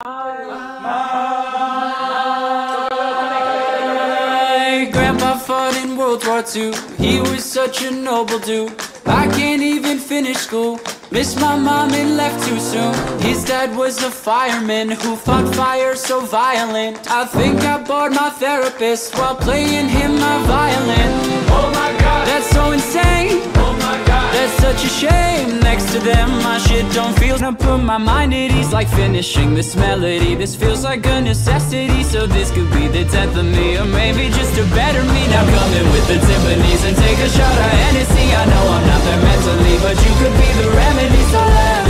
My grandpa fought in World War II. He was such a noble dude. I can't even finish school. Missed my mom and left too soon. His dad was a fireman who fought fire so violent. I think I bored my therapist while playing him my violin. Oh my god, that's so insane. Oh my god, that's such a shame. Next to them my shit don't feel. I put my mind at ease like finishing this melody. This feels like a necessity. So this could be the death of me, or maybe just a better me. Now come in with the Tiffany's and take a shot of Hennessy. I know I'm not there mentally, but you could be the remedy. So let